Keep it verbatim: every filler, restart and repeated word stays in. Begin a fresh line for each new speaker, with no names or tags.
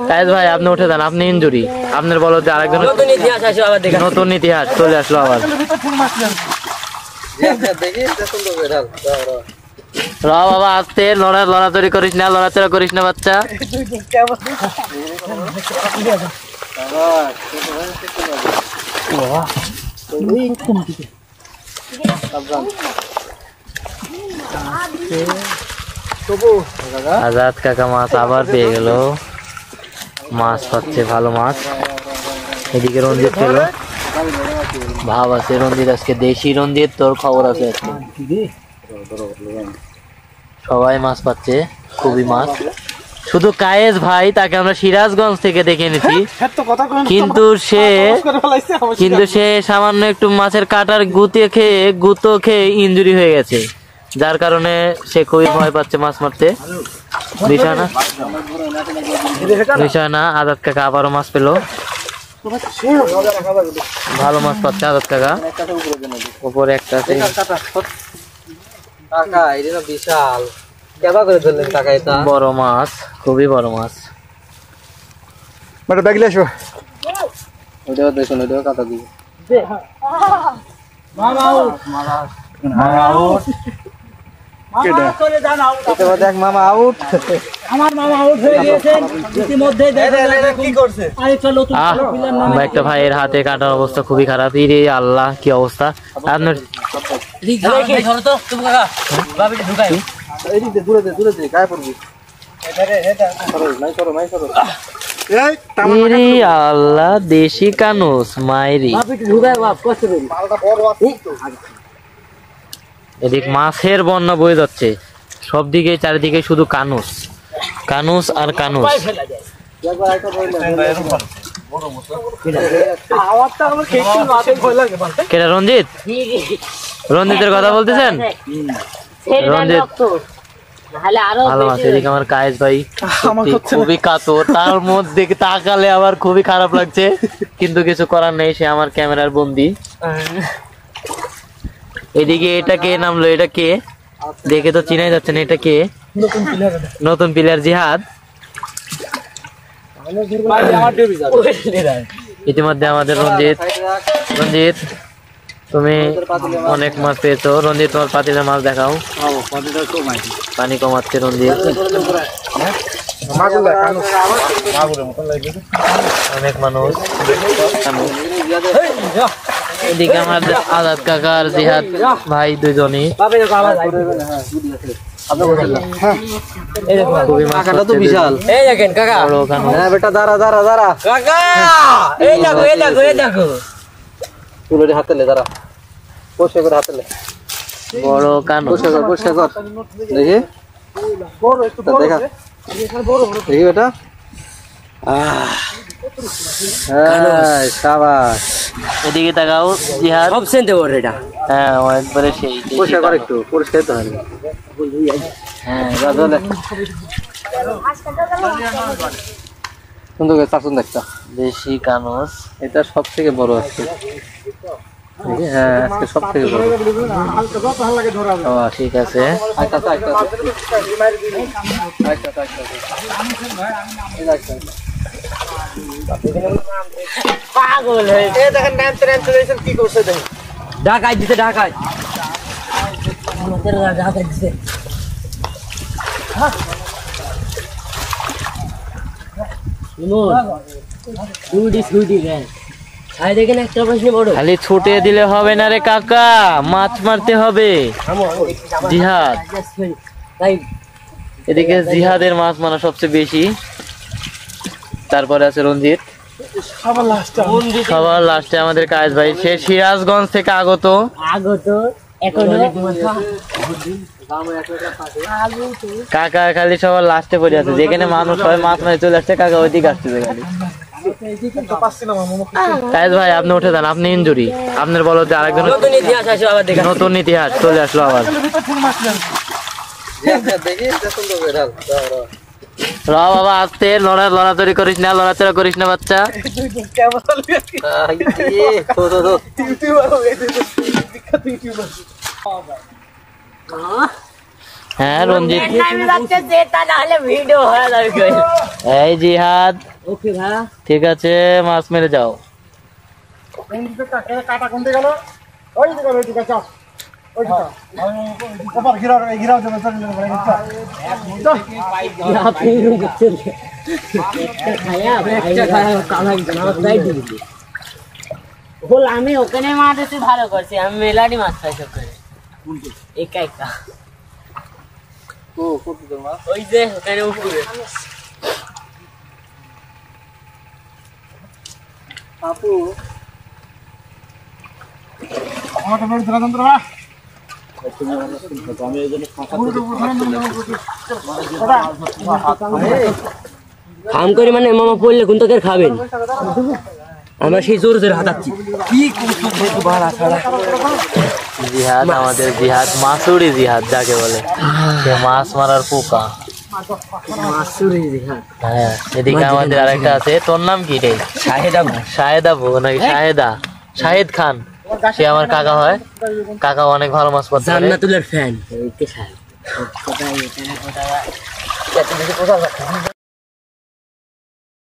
কায়েস ভাই আপনি উঠে যান, আপনি ইনজুরি, আপনার বলো যে আরেকজন নতুন ইতিহাস আসলো আবার, দেখেন নতুন ইতিহাস চলে আসলো আবার। র বাবা আস্তে, লড়া লড়াচড়ি করিস না, লড়াচড়া করিস না বাচ্চা। আজাদ কাকা মাছ আবার পেয়ে গেল, মাছ পাচ্ছে ভালো মাছ। এদিকে রঞ্জিত পেল, ভাব আছে রঞ্জিত আজকে দেশি রঞ্জিত, তোর খবর আছে আজকে। সবাই মাছ পাচ্ছে, খুবই মাছ। শুধু কায়েস ভাই, তাকে আমরা সিরাজগঞ্জ থেকে দেখে এনেছি, কিন্তু সে কিন্তু সে সামান্য একটু মাছের কাটার গুতে খেয়ে গুতো খেয়ে ইনজুরি হয়ে গেছে, যার কারণে সে খুবই ভয় পাচ্ছে মাছ মারতে। বিষয় না বিষয় না আজাদ কাকা আবারও মাছ পেল, ভালো মাছ পাচ্ছে আজাদ কাকা। উপরে একটা আছে, বিশাল বড় মাছ, খুবই বড় মাছ। দেখুন ওইটাও কাটা দিবে। একটা ভাইয়ের হাতে কাটার অবস্থা খুবই খারাপ। রে আল্লাহ, কি অবস্থা আপনার। আল্লাহ, দেশি কানুস মাইরি। এদিক মাছের বন্যা বয়ে যাচ্ছে সব দিকে, চারিদিকে শুধু কানুস কানুস আর কানুস। কেটা রঞ্জিত? রঞ্জিতের কথা বলতেছেন? রঞ্জিত ভালো মাছ। এদিকে আমার কায়েস ভাই খুবই কাতর, তার মধ্যে তাকালে আবার খুবই খারাপ লাগছে, কিন্তু কিছু করার নেই, সে আমার ক্যামেরার বন্দি। এদিকে এটা কে নামলো? এটা কে? দেখে তো চিনাই যাচ্ছে না। এটা কে? নতুন প্লেয়ার জিহাদ। ইতিমধ্যে আমাদের রঞ্জিত রঞ্জিত তুমি অনেক মাছ পেয়েছো। রঞ্জিত তোমার পাতিলের মাছ দেখাও। পানি কমাচ্ছে রঞ্জিত। অনেক মানুষ। এদিকে আমাদের আজাদ কাকা আর জিহাদ ভাই দুজনই বিশাল। এই দেখেন কাকা, বেটা দাঁড়া দাঁড়া দাঁড়া কাকা, এই দেখো এই দেখো এই দেখো তুলে হাতে দাঁড়া, বসে করে হাতে বড় কান, বসে কর বসে কর দেখি দেখা দেখি বেটা। এদিকে তাকাও জিহাদ, সবচেয়ে বড় এটা। হ্যাঁ একবারে সেই, পরিষ্কার কর একটু, পরিষ্কার তো হবে। হ্যাঁ দাদা সুন্দর করে চাচুন দেখতা, দেশি কানুস। এটা সব থেকে বড় আছে। হ্যাঁ আজকে সব থেকে বড়। ঠিক আছে, পাগল হয়ে দেখেন কি করছে, দেখেন ঢাকাই দিতে, ঢাকাই ঢাকাই দিতে। খালি ছুটে দিলে হবে না রে কাকা, মাছ মারতে হবে। জিহাদ, এদিকে জিহাদের মাছ মারা সবচেয়ে বেশি, তারপরে আছে রঞ্জিত, সবার লাস্টে আমাদের কায়েস ভাই। সে সিরাজগঞ্জ থেকে আগত আগত কাকা খালি সবার লাস্টে পড়ে আছে, যেখানে মানুষ হয় মাছ মারি চলে আসছে, কাকা ওইদিকে আসতেছে খালি। কায়েস ভাই আপনি উঠে যান, আপনি ইনজুরি, আপনার বলো যে আরেকজন নতুন ইতিহাস আসলো আবার, দেখেন নতুন ইতিহাস চলে আসলো আবার। র বাবা আস্তে, লড়া লড়াচড়ি করিস না, লড়াচড়া করিস না বাচ্চা। হ্যাঁ রঞ্জিত
আমি ভাবছি যে তা না হলে ভিডিও হয়ে যাবে।
এই জিহাদ
ওকে ভাইয়া
ঠিক আছে মাছ মেরে যাও।
কাটা কোনতে গেল ওই দিকে ওই দিকে চল ওই দিকে ওপার ঘিরাও এই ঘিরাও জন্য চলে যাবে
আপনি দেখছেন একটা খায়া একটা খায়া কালা গেল আমার প্রায় দিবি বল আমি ওখানে মাছ এসে ভালো করছি আমি মেলাডি মাছ খাইছি ওখানে একা একা
ও কত তোর মাছ
ওই যে ওখানে উপরে
আপু আমাকে বড় ধরা যন্ত্র না আমি এই জন্য
কাম করে মানে মামা পড়লে কোন তোকে খাবেন আমরা সেই জোর জোরে হাতাচ্ছি কি
জিহাদ আমাদের জিহাদ মাসুরি জিহাদ যাকে বলে সে মাছ মারার পোকা।
মাসুরি জিহাদ
হ্যাঁ এদিকে আমাদের আরেকটা আছে তোর নাম কি রে?
শাহেদ আবু
শাহেদ আবু নাকি শাহেদা শাহেদ খান সে আমার কাকা হয় কাকা অনেক ভালো মাছ পড়তে পারে
জান্নাতুলের ফ্যান এই কে শাহেদ কোথায় এটা কোথায়